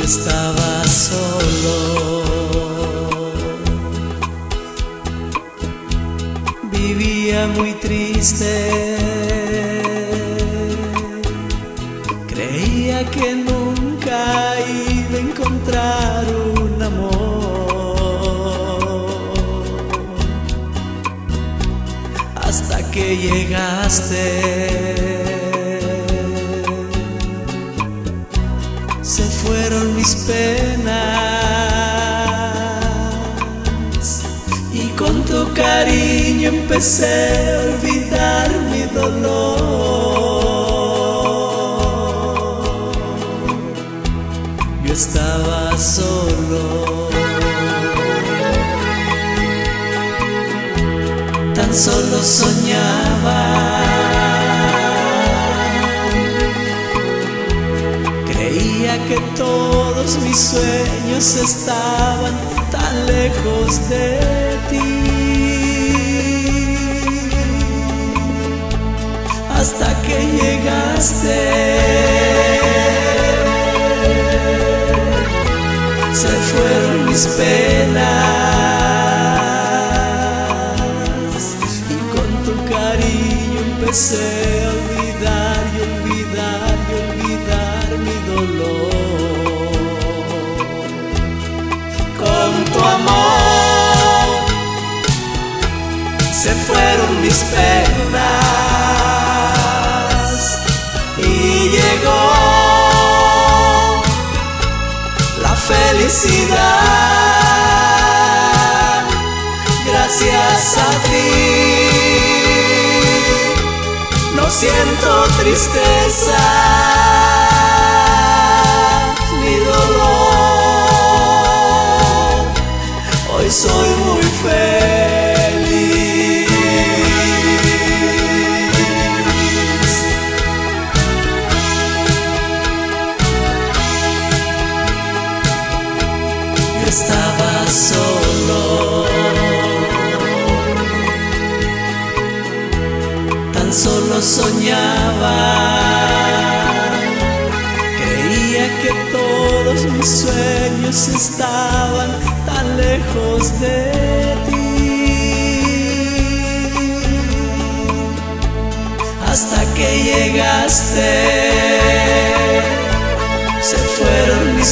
estaba solo, vivía muy triste, creía que nunca iba a encontrar un amor, hasta que llegaste. Se fueron mis penas y con tu cariño empecé a olvidar mi dolor. Yo estaba solo, tan solo soñaba. Creía que todos mis sueños estaban tan lejos de ti, hasta que llegaste. Se fueron mis penas y con tu cariño empecé a olvidar y olvidar y olvidar mi dolor. Con tu amor se fueron mis penas y llegó la felicidad. Gracias a ti no siento tristeza ni dolor, hoy soy muy feliz. Yo estaba solo, tan solo soñaba. Creía que todos mis sueños estaban tan lejos de ti, hasta que llegaste. Se fueron mis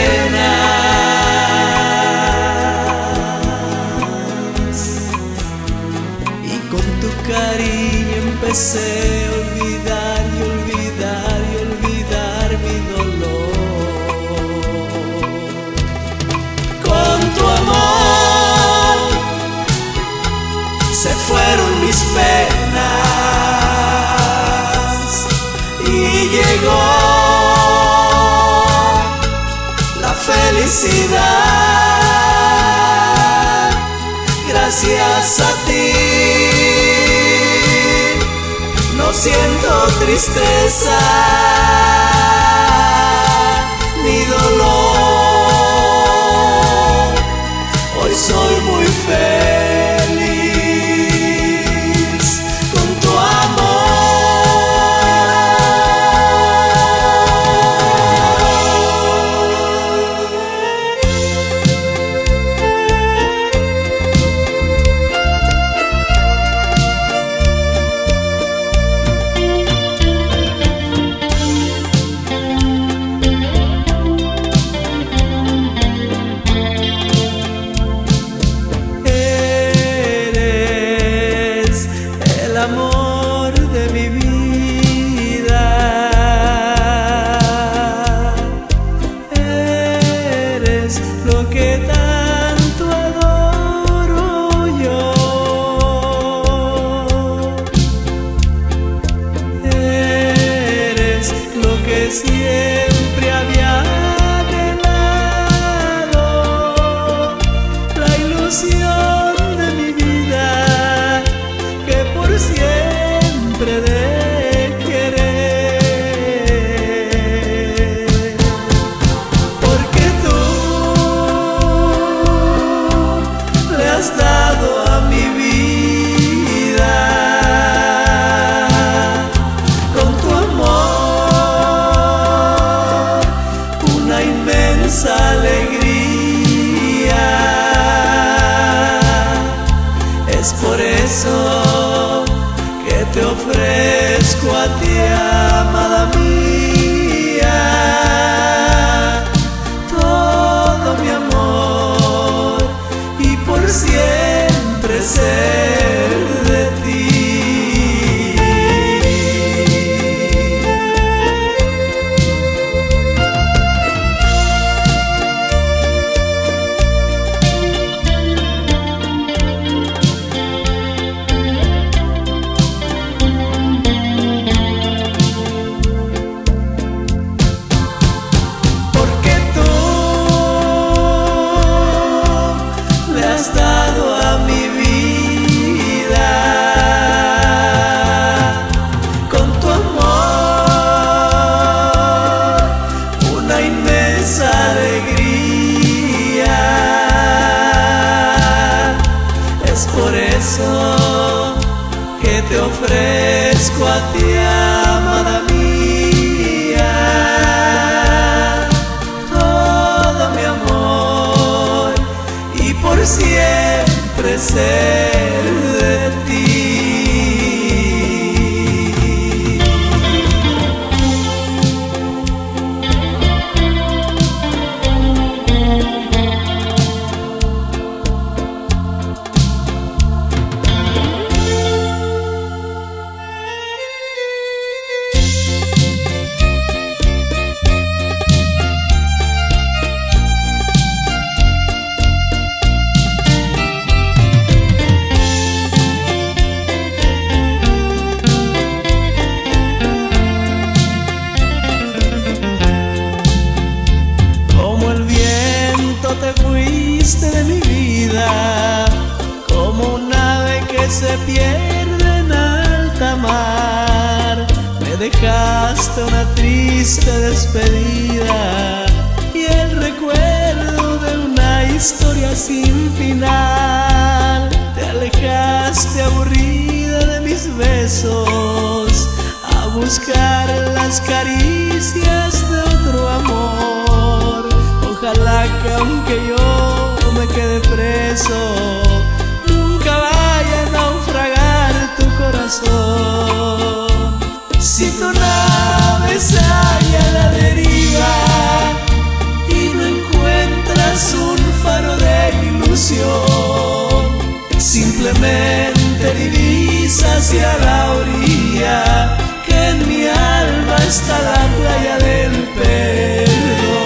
penas y con tu cariño empecé a olvidar y olvidar y olvidar mi dolor. Con tu amor se fueron mis penas y llegó la felicidad. Gracias a ti no siento tristeza ni dolor, hoy soy muy feliz con tu amor de mi vida. Eres lo que tanto adoro yo. Eres lo que siempre había anhelado, la ilusión de mi vida que por siempre de querer, porque tú le has dado a mi vida con tu amor. ofrezco a ti, amada mía, todo mi amor y por siempre ser de ti. Que te ofrezco a ti, amada mía, todo mi amor y por siempre ser de ti. De mi vida, como un ave que se pierde en alta mar, me dejaste una triste despedida y el recuerdo de una historia sin final. Te alejaste aburrida de mis besos a buscar las caricias de otro amor. Ojalá que aunque yo me quede preso, nunca vaya a naufragar tu corazón. Si tu nave se halla a la deriva y no encuentras un faro de ilusión, simplemente divisa hacia la orilla, que en mi alma está la playa del perdón.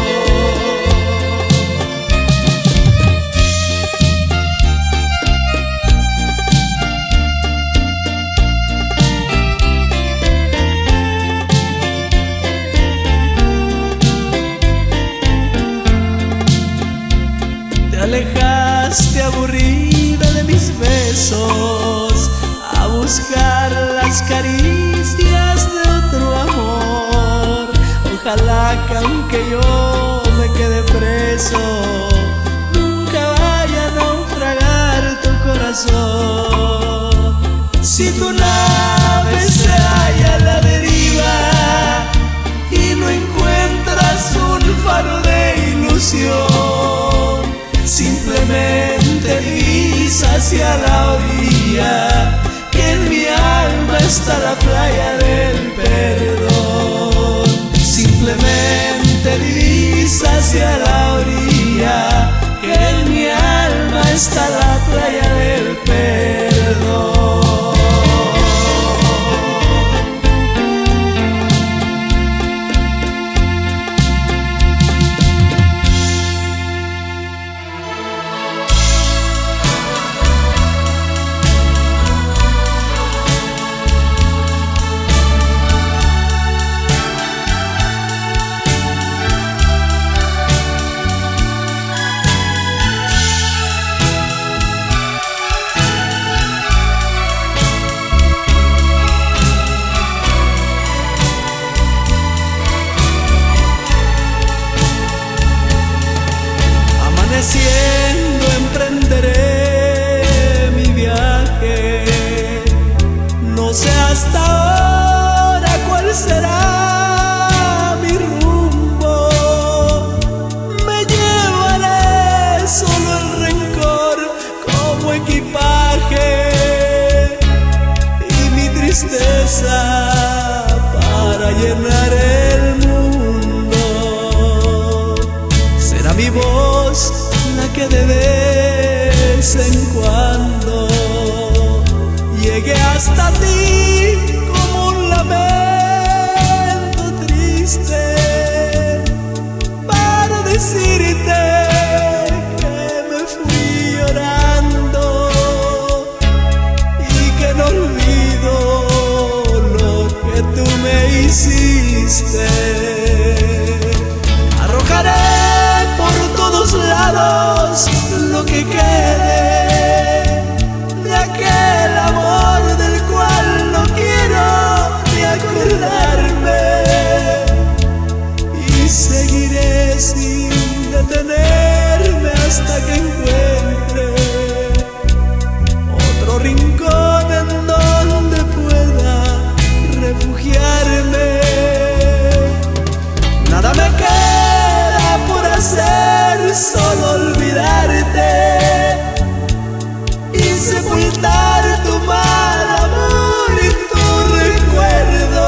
Te alejaste aburrida de mis besos a buscar las caricias de otro amor. Ojalá que aunque yo me quede preso, nunca vaya a naufragar tu corazón. Si tu nave se halla a la deriva y no encuentras un faro de ilusión, simplemente divisa hacia la orilla, que en mi alma está la playa del perdón. Simplemente divisa hacia la orilla, que en mi alma está la playa del perdón. Amaneciendo emprenderé mi viaje, no sé hasta ahora cuál será mi rumbo. Me llevaré solo el rencor como equipaje y mi tristeza será para llenar el mundo. Será mi voz la que de vez en cuando llegue hasta ti como un lamento triste, para decirte que me fui llorando y que no olvido lo que tú me hiciste. Arrojaré por todos lados lo que quede de aquel amor del cual no quiero ni acordarme, y seguiré sin detenerme hasta que encuentre otro rincón en donde pueda refugiarme. Nada me queda por hacer, solo olvidarte y sepultar tu mal amor y tu recuerdo.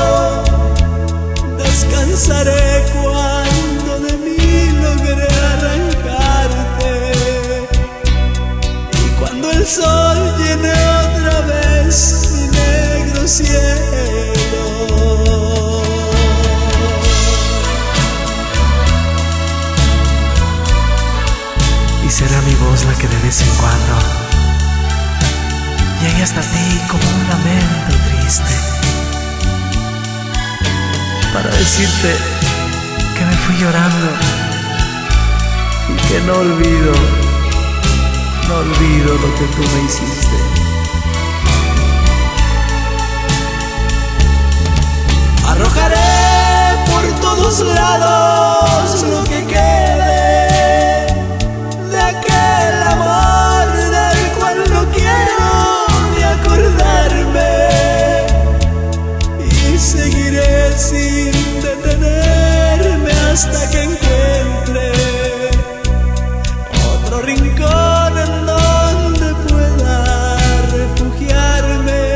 Descansaré cuando de mí logré arrancarte, y cuando el sol llene otra vez mi negro cielo. Y será mi voz la que de vez en cuando llegue hasta ti como un lamento triste, para decirte que me fui llorando y que no olvido lo que tú me hiciste. Arrojaré por todos lados lo que quede de aquel amor del cual no quiero ni acordarme, y seguiré sin detenerme hasta que encuentre otro rincón en donde pueda refugiarme.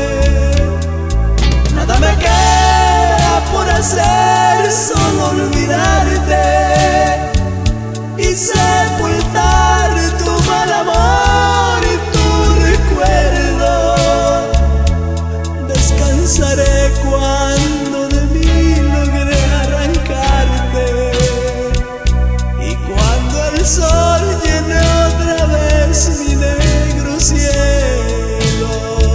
Nada me queda por hacer, solo olvidarte y sepultar tu mal amor y tu recuerdo. Descansaré cuando de mí logré arrancarte, y cuando el sol llene otra vez mi negro cielo.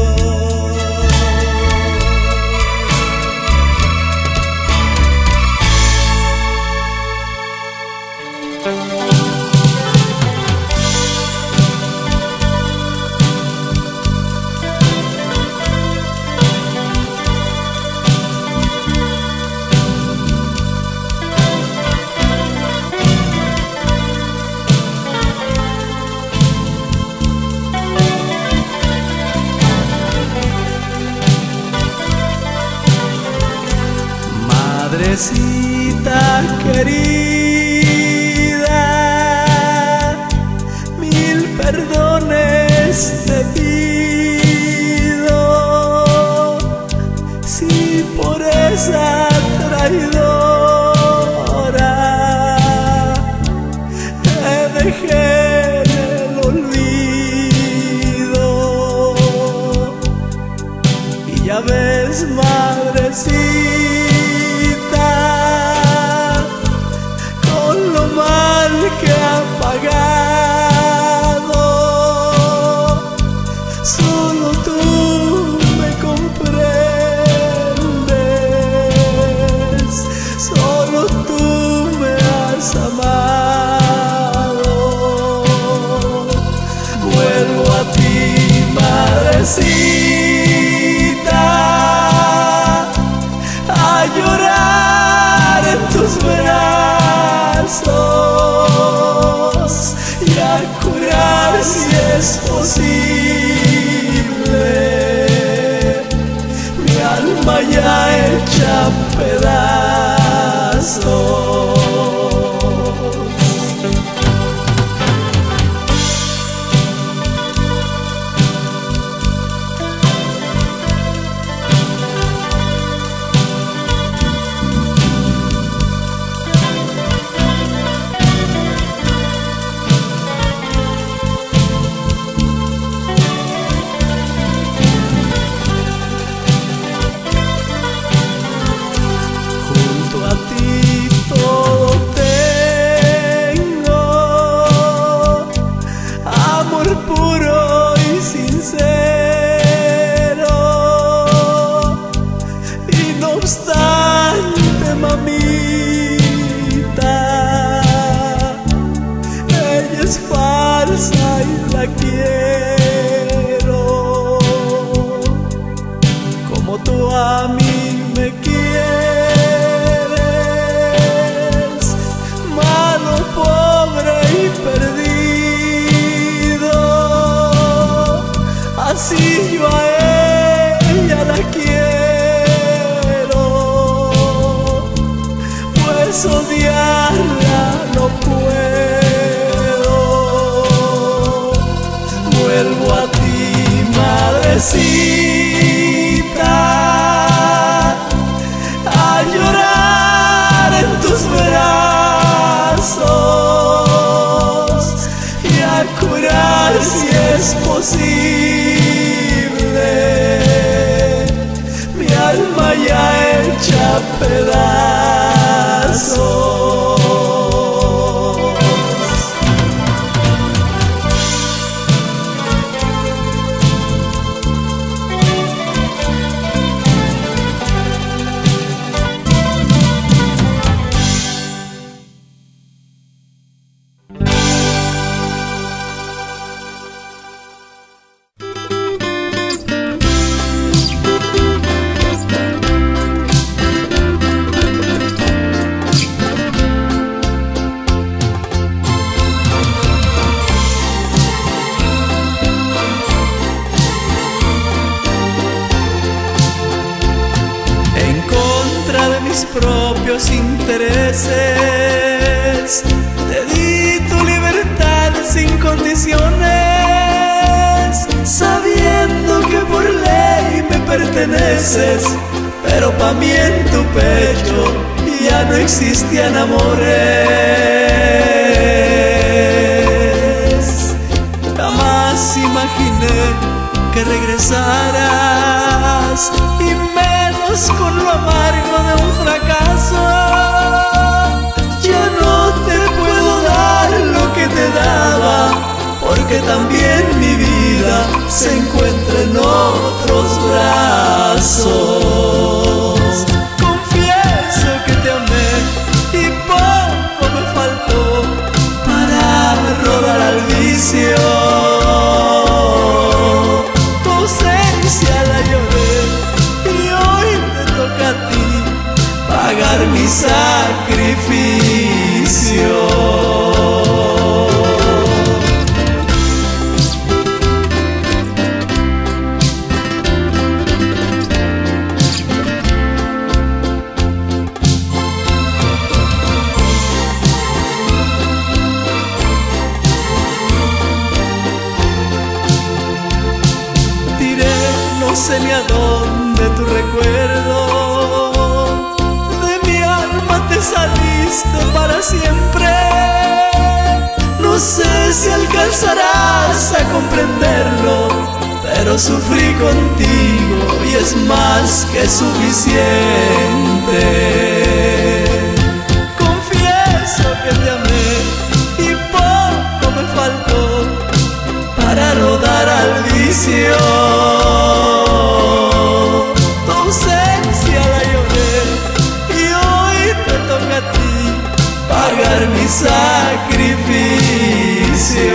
Madrecita querida, mil perdones te pido, si por esa traidora te dejé en el olvido. Y ya ves, madrecita, con lo mal que ha pagado, solo tú me comprendes, solo tú me has amado. Vuelvo a ti, madrecita, a llorar en tus brazos y a curar, si es posible, mi alma ya hecha pedazos. tú a mí me quieres, malo, pobre y perdido. Así yo a ella la quiero, pues odiarla no puedo. Vuelvo a ti, madrecita, a llorar en tus brazos y a curar si es posible mi alma ya hecha pedazos. Mis propios intereses, te di tu libertad sin condiciones, sabiendo que por ley me perteneces, pero pa' mí en tu pecho ya no existían amores. Jamás imaginé que regresaras, y menos con lo amargo de un fracaso. Ya no te puedo dar lo que te daba, porque también mi vida se encuentra en otros brazos. Confieso que te amé y poco me faltó para rodar al vicio. Tu ausencia la lloré y hoy te toca a ti pagar mi sacrificio. No sé ni a dónde tu recuerdo, de mi alma te saliste para siempre. No sé si alcanzarás a comprenderlo, pero sufrí contigo y es más que suficiente. Confieso que te amé y poco me faltó para rodar al vicio. Tu ausencia la lloré y hoy te toca a ti pagar mi sacrificio.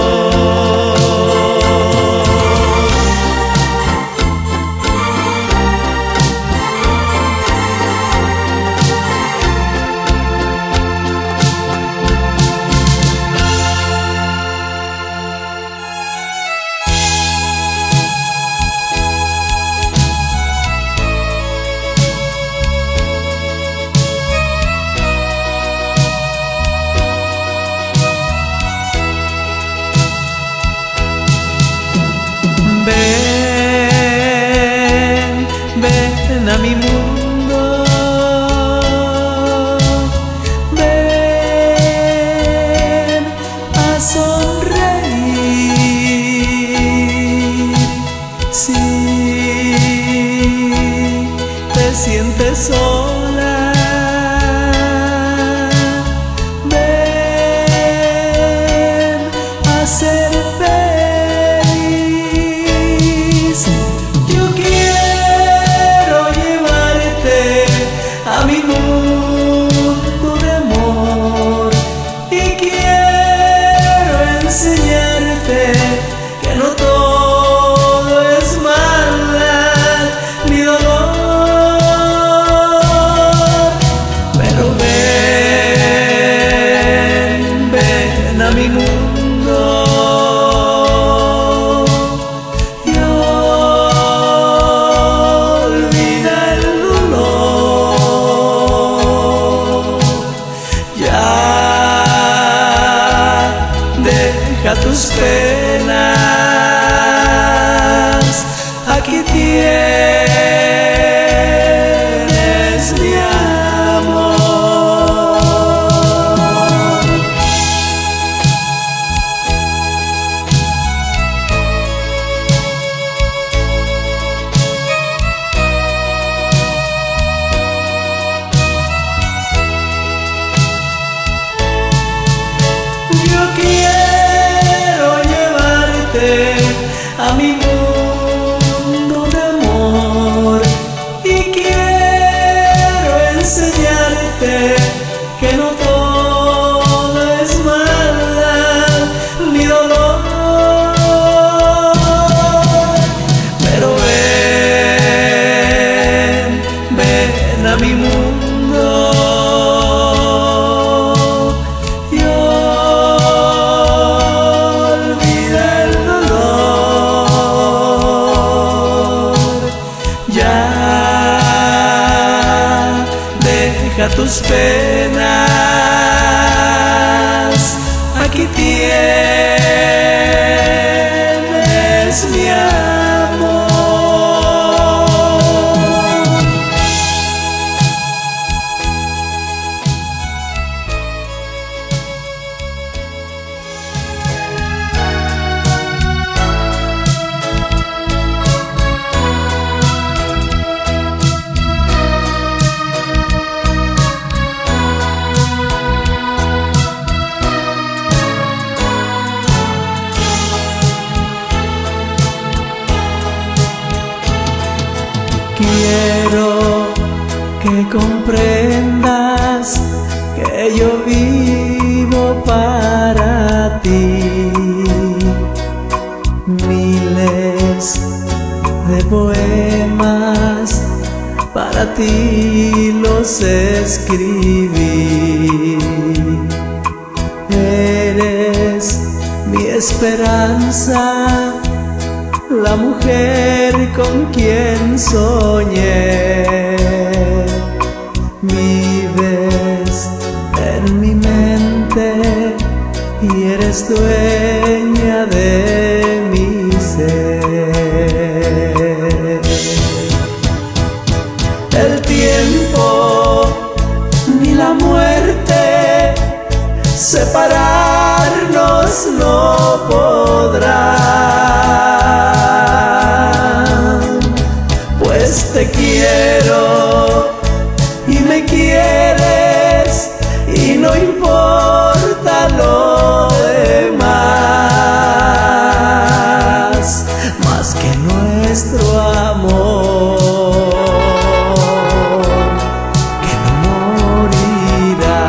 Ven, ven a mi mundo, ven a sonreír. Si te sientes sola, ven a ser feliz. Yo quiero llevarte a mi mundo de amor y quiero enseñarte que no todo es maldad ni dolor. enseñarte a mi mundo de amor. Y quiero enseñarte que no todo es maldad ni dolor. Pero ven a mi mundo y olvida el dolor. Ya deja tus penas, aquí tienes mi amor. Quiero que comprendas que yo vivo para ti. Miles de poemas para ti los escribí. Eres mi esperanza, la mujer con quien soñé. Vives en mi mente y eres dueña de mi ser. El tiempo ni la muerte separarnos no podrán, pues te quiero y me quieres y no importa lo demás, más que nuestro amor que no morirá.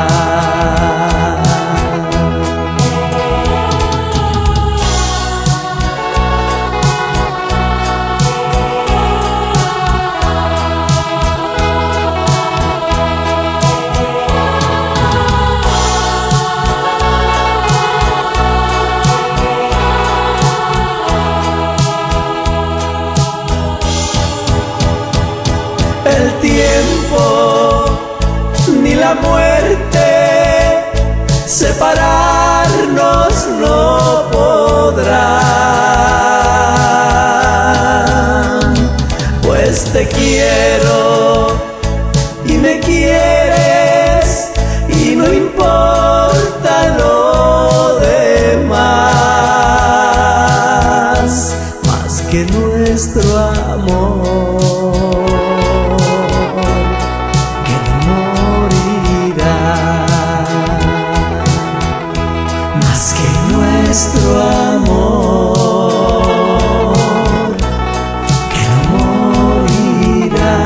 El tiempo ni la muerte separarnos no podrán, pues te quiero y me quieres y no importa lo demás, más que nuestro amor que no morirá, más que nuestro amor que no morirá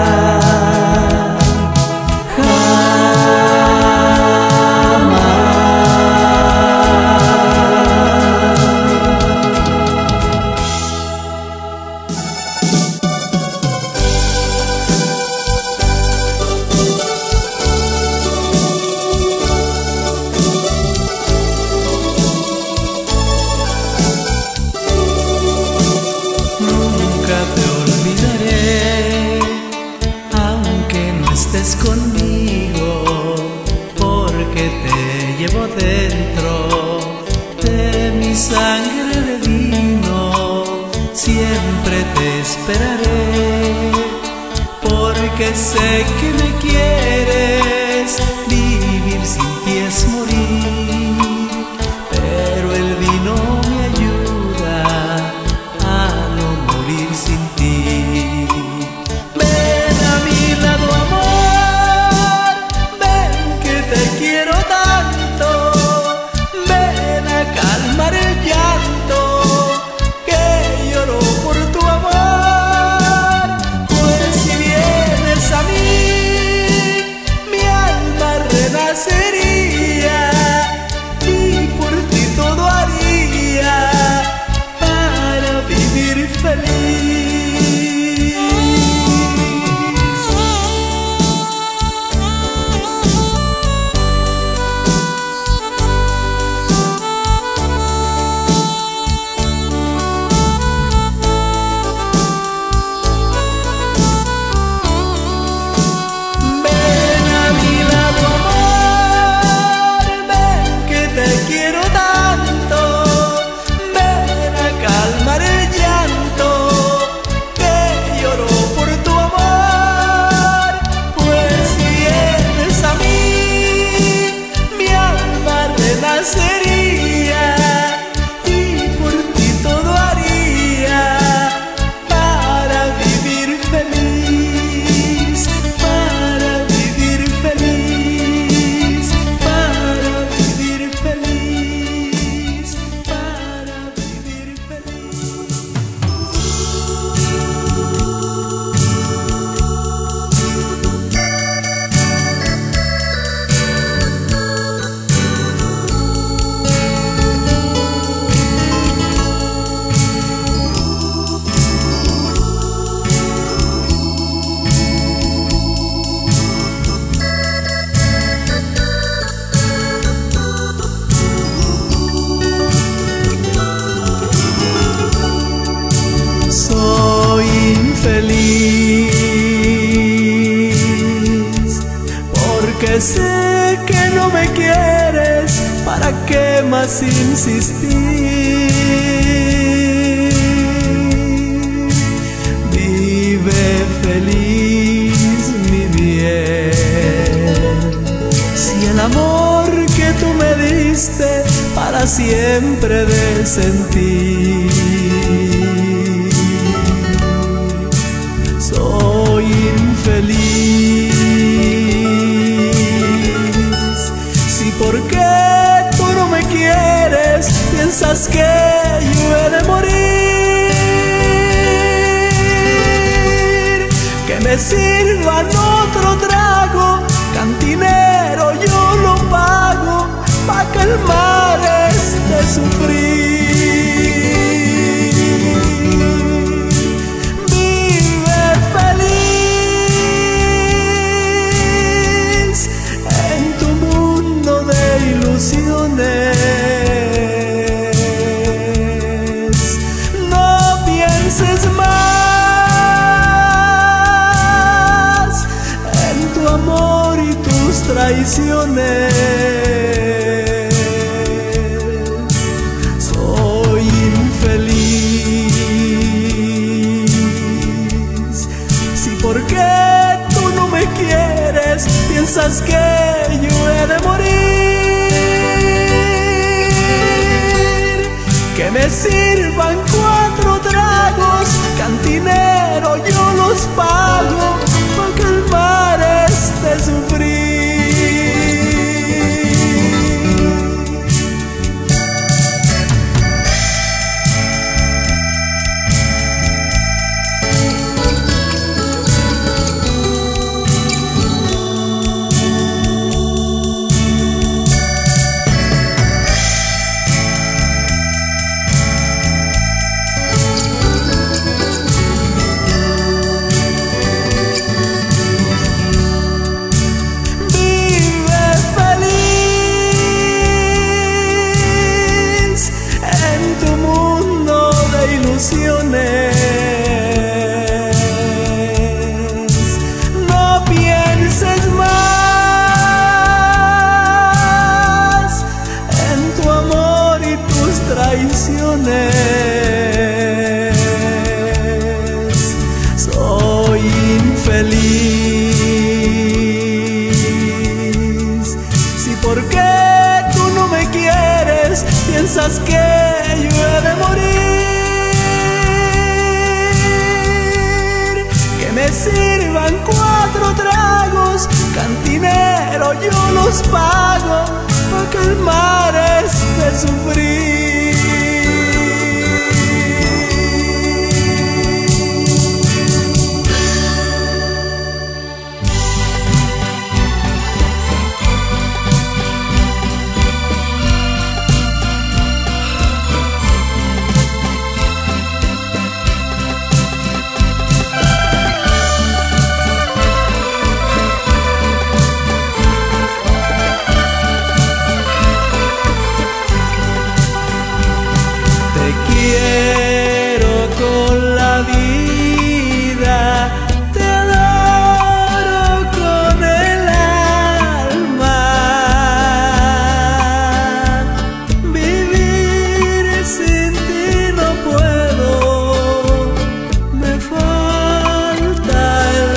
conmigo, porque te llevo dentro de mi sangre de vino. Siempre te esperaré, porque sé que me quieres. Vivir sin ti es morir, pero el vino me ayuda a no morir sin ti. no me quieres, ¿para qué más insistir? Vive feliz, mi bien. Si el amor que tú me diste para siempre de sentir, soy infeliz. Si porque tú no me quieres piensas que yo he de morir, que me sirvan otro trago, cantinero, yo lo pago pa' calmar este sufrir. Vive feliz en tu mundo de ilusiones. No pienses más en tu amor y tus traiciones. Soy infeliz. Si porque tú no me quieres piensas que yo he de morir, que me sirvan 4 tragos, cantinero, yo los pago pa' calmar este sufrir. No pienses más en tu amor y tus traiciones. Soy infeliz. Si porque tú no me quieres piensas que yo he de morir, me sirvan 4 tragos, cantinero, yo los pago pa' calmar este sufrir. Quiero con la vida, te adoro con el alma. Vivir sin ti no puedo, me falta el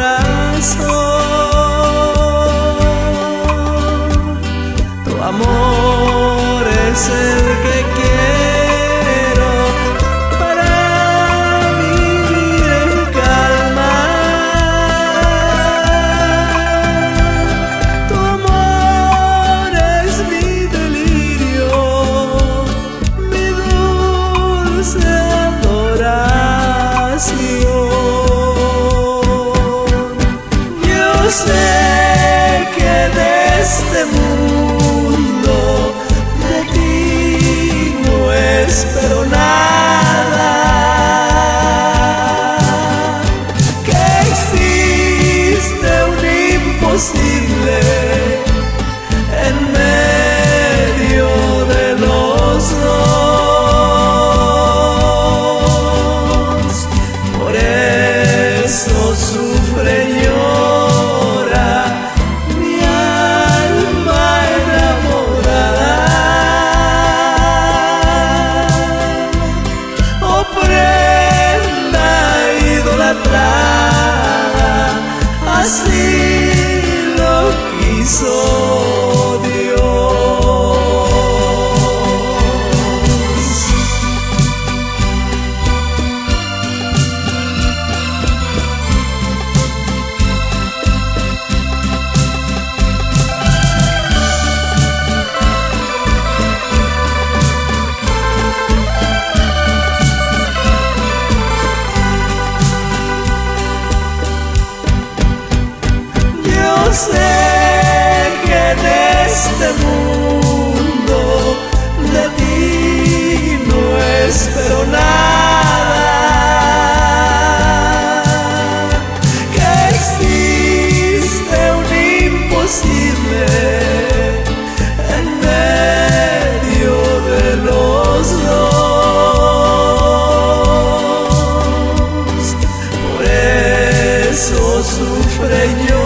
corazón. Tu amor es el que quiero para vivir en calma. Tu amor es mi delirio, mi dulce adoración. Yo sé que de este mundo de ti no espero nada, que existe un imposible en medio de los dos. Por eso sufre y llora mi alma así lo quiso Dios. Yo sé que en este mundo de ti no espero nada, que existe un imposible en medio de los dos. Por eso sufre yo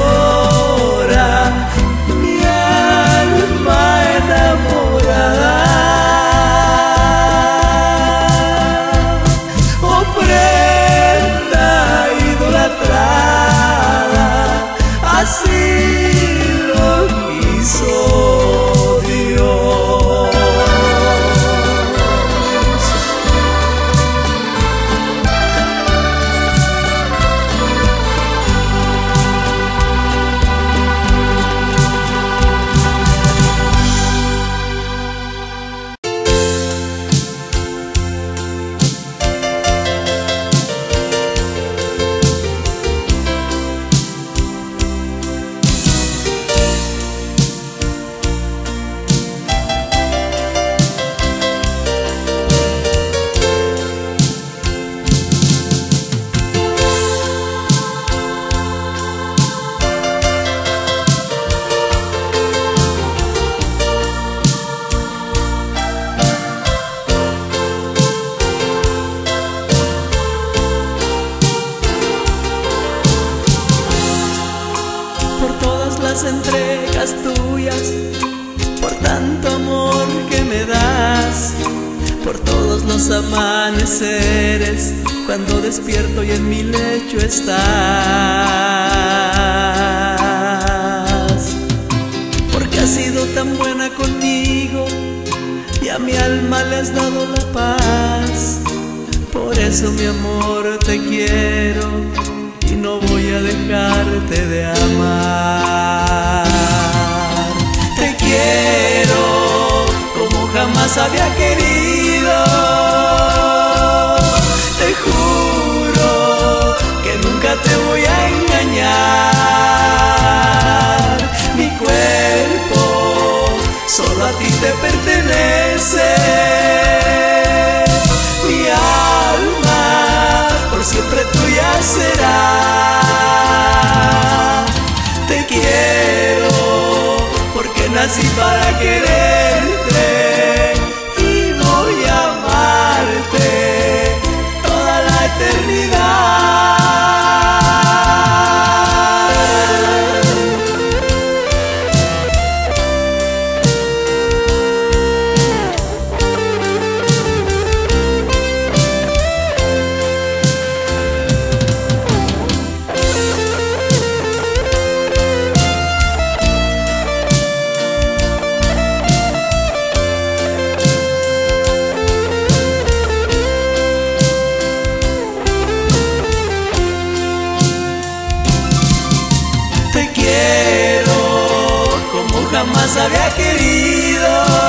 entregas tuyas, por tanto amor que me das, por todos los amaneceres cuando despierto y en mi lecho estás, porque has sido tan buena conmigo y a mi alma le has dado la paz. Por eso mi amor te quiero y no voy a dejarte de amar. Te quiero como jamás había querido. Te juro que nunca te voy a engañar. Mi cuerpo solo a ti te pertenece. Mi alma por siempre tuya será. Te quiero porque nací para quererte y voy a amarte toda la eternidad. Jamás había querido.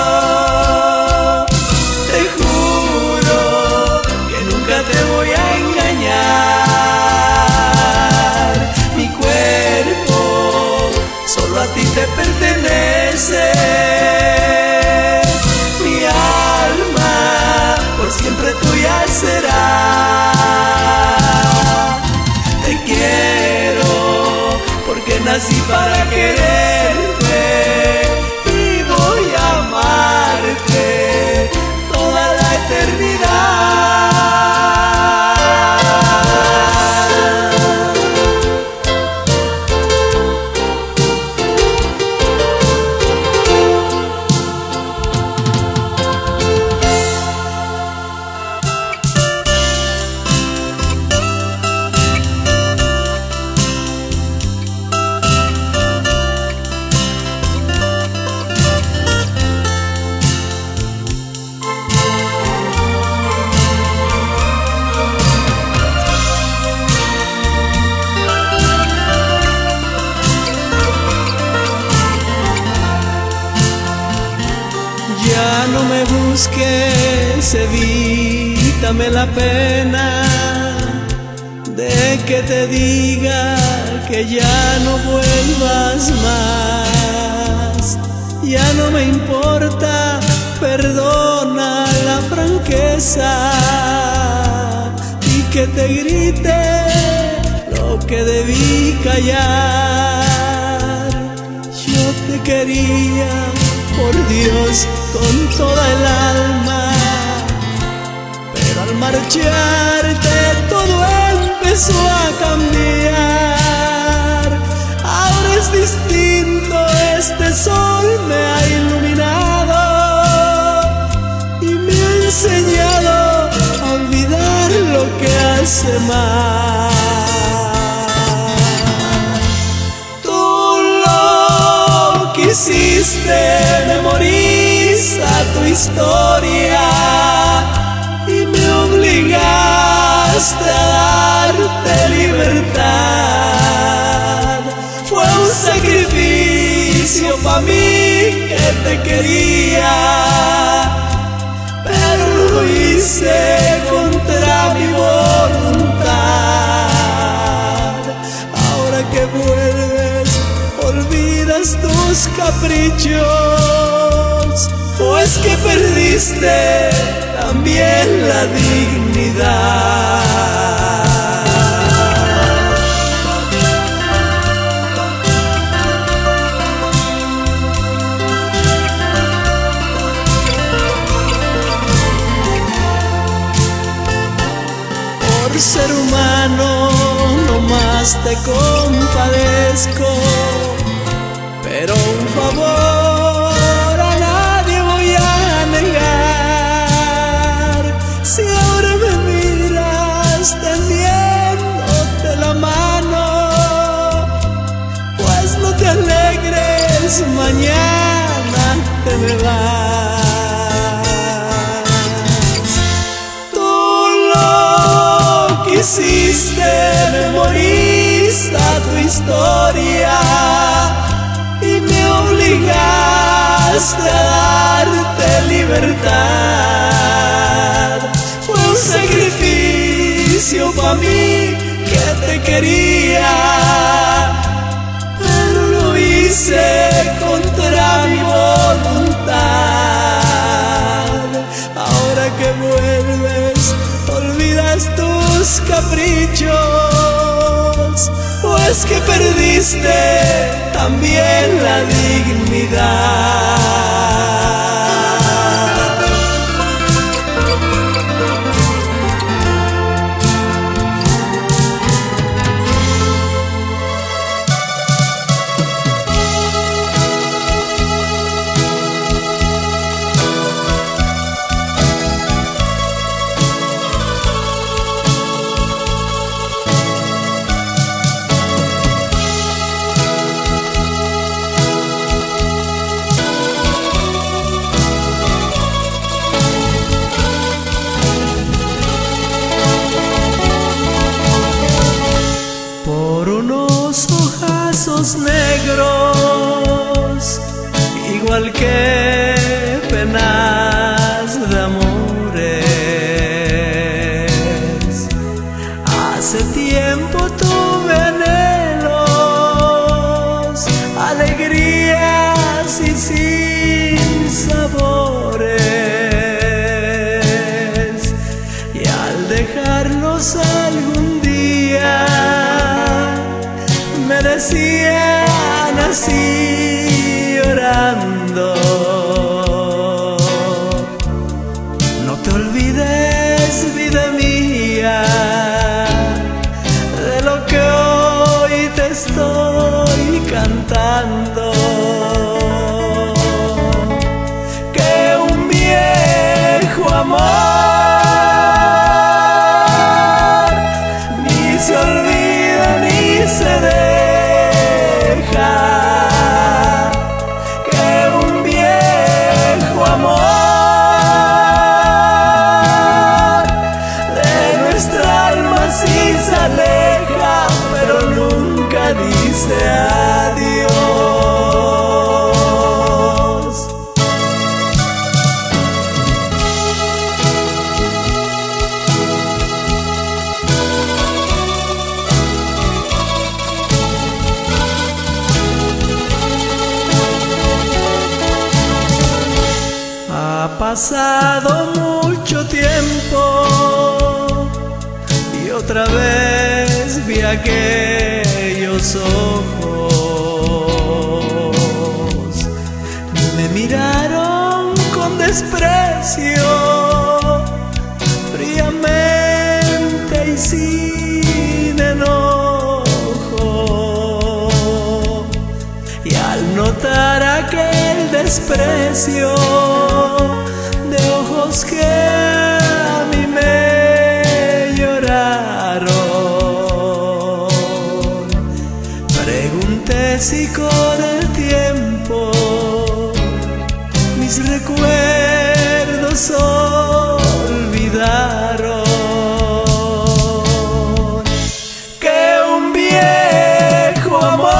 Te juro que nunca te voy a engañar. Mi cuerpo solo a ti te pertenece. Mi alma por siempre tuya será. Te quiero porque nací para quererte y voy a amarte toda la eternidad. no me busques, evítame la pena de que te diga que ya no vuelvas más. Ya no me importa, perdona la franqueza y que te grite lo que debí callar. Yo te quería, por Dios, con toda el alma, pero al marcharte todo empezó a cambiar. Ahora es distinto, este sol me ha iluminado y me ha enseñado a olvidar lo que hace mal. Quisiste memorizar tu historia y me obligaste a darte libertad. Fue un sacrificio para mí que te quería, pero lo hice contra mi voluntad. Ahora que vuelves, olvidas tus caprichos, o es que perdiste también la dignidad. Por ser humano no más te compadezco, pero un favor a nadie voy a negar. Si ahora me miras tendiéndote la mano, pues no te alegres, mañana te me vas. Tú lo quisiste, memoriza tu historia y me obligaste a darte libertad. Fue un sacrificio para mí que te quería, pero lo hice contra mi voluntad. Ahora que vuelves, olvidas tus caprichos, o es que perdiste también la dignidad. Negros, igual que penas de amores. Hace tiempo tuve anhelos, alegrías y sin sabores, y al dejarlos algún día me decían así llorando: no te olvides, vida mía, de lo que hoy te estoy cantando. Que un viejo amor ni se olvida ni se deja, que un viejo amor de nuestra alma sí se aleja, pero nunca dice adiós. pasado mucho tiempo y otra vez vi aquellos ojos. Me miraron con desprecio, fríamente y sin enojo. Y al notar aquel desprecio de ojos que a mí me lloraron, pregunté si con el tiempo mis recuerdos olvidaron que un viejo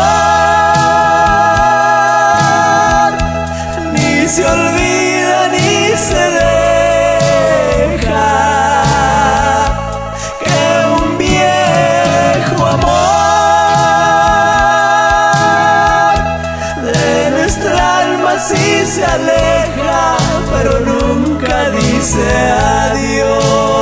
amor ni se olvida ni se deja, que un viejo amor de nuestra alma sí se aleja, pero nunca dice adiós.